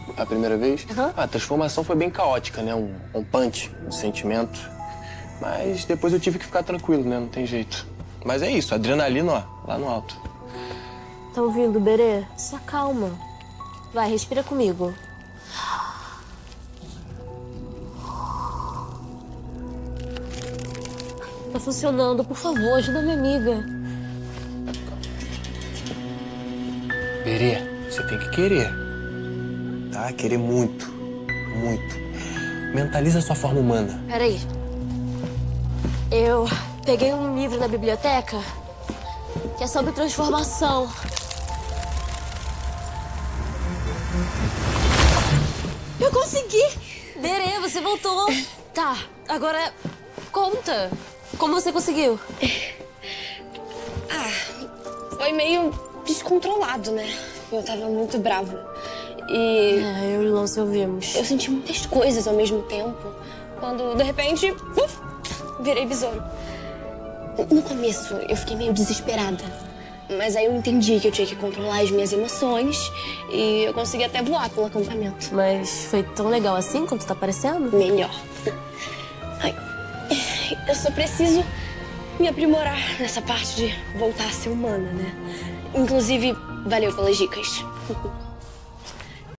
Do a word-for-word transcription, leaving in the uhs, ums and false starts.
a primeira vez? Uhum. A transformação foi bem caótica, né? Um, um punch, um sentimento. Mas depois eu tive que ficar tranquilo, né? Não tem jeito. Mas é isso, adrenalina, ó, lá no alto. Tá ouvindo, Berê? Se acalma. Vai, respira comigo. Tá funcionando, por favor, ajuda minha amiga. Berê, você tem que querer. Tá? Querer muito. Muito. Mentaliza a sua forma humana. Peraí. Eu peguei um livro na biblioteca que é sobre transformação. Eu consegui! Berê, você voltou. Tá, agora conta. Como você conseguiu? Ah, foi meio descontrolado, né? Eu tava muito brava. E... É, eu e o Lance ouvimos. Eu senti muitas coisas ao mesmo tempo. Quando, de repente, uf, virei besouro. No começo, eu fiquei meio desesperada. Mas aí eu entendi que eu tinha que controlar as minhas emoções. E eu consegui até voar pelo acampamento. Mas foi tão legal assim quanto tá parecendo? Melhor. Ai, eu só preciso me aprimorar nessa parte de voltar a ser humana, né? Inclusive, valeu pelas dicas.